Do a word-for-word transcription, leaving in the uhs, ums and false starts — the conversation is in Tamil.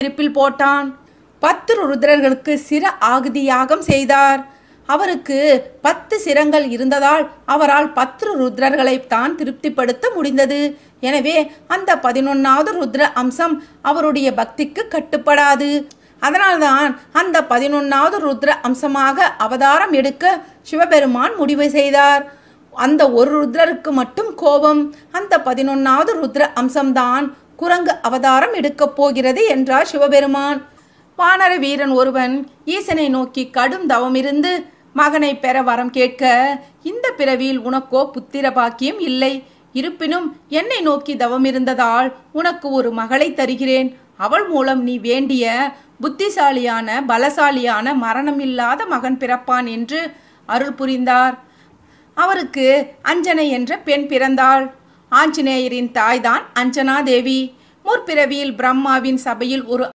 நெருப்பில் போட்டான். பத்து ருத்ரர்களுக்கு சிர ஆகுதி யாகம் செய்தார். அவருக்கு பத்து சிரங்கள் இருந்ததால் அவரால் பத்து ருத்ரர்களை தான் திருப்திப்படுத்த முடிந்தது. எனவே அந்த பதினொன்னாவது ருத்ர அம்சம் அவருடைய பக்திக்கு கட்டுப்படாது. அதனால்தான் அந்த பதினொன்னாவது ருத்ர அம்சமாக அவதாரம் எடுக்க சிவபெருமான் முடிவு செய்தார். அந்த ஒரு ருத்ரருக்கு மட்டும் கோபம். அந்த பதினொன்னாவது ருத்ர அம்சம்தான் குரங்கு அவதாரம் எடுக்கப் போகிறது என்றார் சிவபெருமான். வானர வீரன் ஒருவன் ஈசனை நோக்கி கடும் தவமிருந்து மகனை பெற வரம் கேட்க, இந்த பிறவியில் உனக்கோ புத்திர பாக்கியம் இல்லை, இருப்பினும் என்னை நோக்கி தவமிருந்ததால் உனக்கு ஒரு மகளை தருகிறேன், அவள் மூலம் நீ வேண்டிய புத்திசாலியான பலசாலியான மரணமில்லாத மகன் பிறப்பான் என்று அருள் புரிந்தார். அவருக்கு அஞ்சனை என்ற பெண் பிறந்தாள். ஆஞ்சநேயரின் தாய்தான் அஞ்சனா தேவி. முற்பிறவியில் பிரம்மாவின் சபையில் ஒரு